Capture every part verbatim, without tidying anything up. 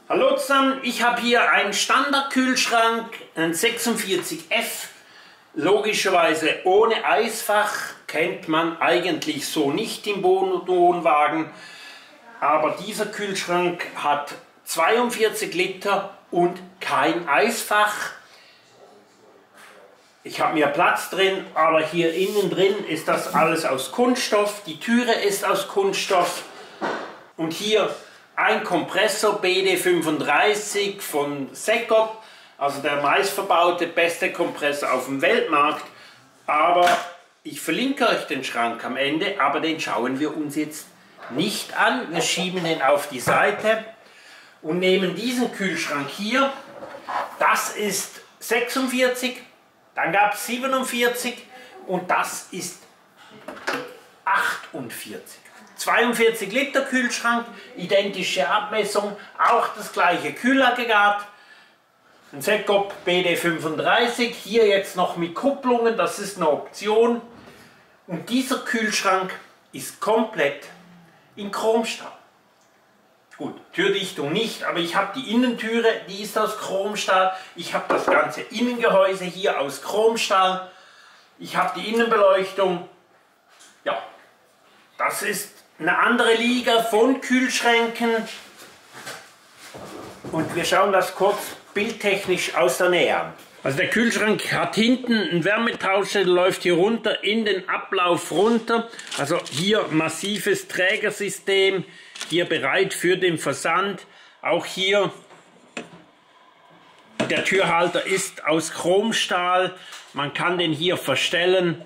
Hallo zusammen, ich habe hier einen Standardkühlschrank, einen sechsundvierzig F, logischerweise ohne Eisfach, kennt man eigentlich so nicht im Wohnwagen, aber dieser Kühlschrank hat zweiundvierzig Liter und kein Eisfach. Ich habe mir Platz drin, aber hier innen drin ist das alles aus Kunststoff, die Türe ist aus Kunststoff und hier ein Kompressor B D fünfunddreißig von Sekop, also der meistverbaute beste Kompressor auf dem Weltmarkt. Aber ich verlinke euch den Schrank am Ende, aber den schauen wir uns jetzt nicht an. Wir schieben den auf die Seite und nehmen diesen Kühlschrank hier. Das ist sechsundvierzig, dann gab es siebenundvierzig und das ist achtundvierzig. zweiundvierzig Liter Kühlschrank, identische Abmessung, auch das gleiche Kühlaggregat, ein Sekop B D fünfunddreißig, hier jetzt noch mit Kupplungen, das ist eine Option. Und dieser Kühlschrank ist komplett in Chromstahl. Gut, Türdichtung nicht, aber ich habe die Innentüre, die ist aus Chromstahl. Ich habe das ganze Innengehäuse hier aus Chromstahl. Ich habe die Innenbeleuchtung. Ja, das ist eine andere Liga von Kühlschränken und wir schauen das kurz bildtechnisch aus der Nähe an. Also der Kühlschrank hat hinten einen Wärmetauscher, der läuft hier runter in den Ablauf runter. Also hier massives Trägersystem, hier bereit für den Versand. Auch hier der Türhalter ist aus Chromstahl, man kann den hier verstellen.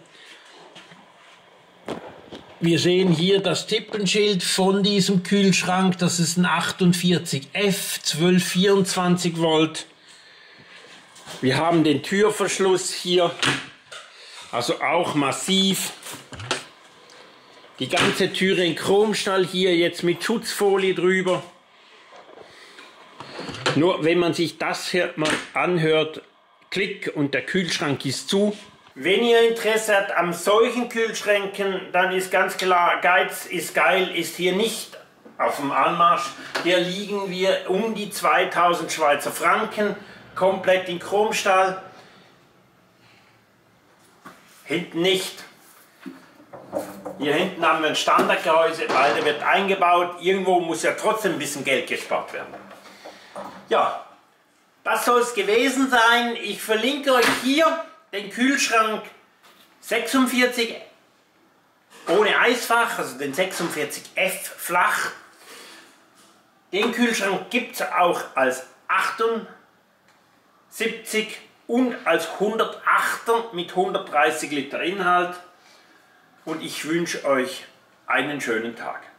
Wir sehen hier das Tippenschild von diesem Kühlschrank, das ist ein achtundvierzig F, zwölf vierundzwanzig Volt. Wir haben den Türverschluss hier, also auch massiv. Die ganze Türe in Chromstahl, hier jetzt mit Schutzfolie drüber. Nur wenn man sich das hier mal anhört, klick und der Kühlschrank ist zu. Wenn ihr Interesse habt an solchen Kühlschränken, dann ist ganz klar, Geiz ist geil, ist hier nicht auf dem Anmarsch. Hier liegen wir um die zweitausend Schweizer Franken, komplett in Chromstahl. Hinten nicht. Hier hinten haben wir ein Standardgehäuse, weil der wird eingebaut. Irgendwo muss ja trotzdem ein bisschen Geld gespart werden. Ja, das soll es gewesen sein. Ich verlinke euch hier den Kühlschrank sechsundvierzig ohne Eisfach, also den sechsundvierzig F flach. Den Kühlschrank gibt es auch als achtundsiebzig und als hundertachter mit hundertdreißig Liter Inhalt. Und ich wünsche euch einen schönen Tag.